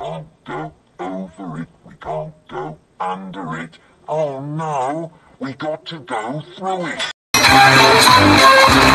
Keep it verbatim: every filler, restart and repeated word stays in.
can't go over it, we can't go under it. Oh no, we got to go through it.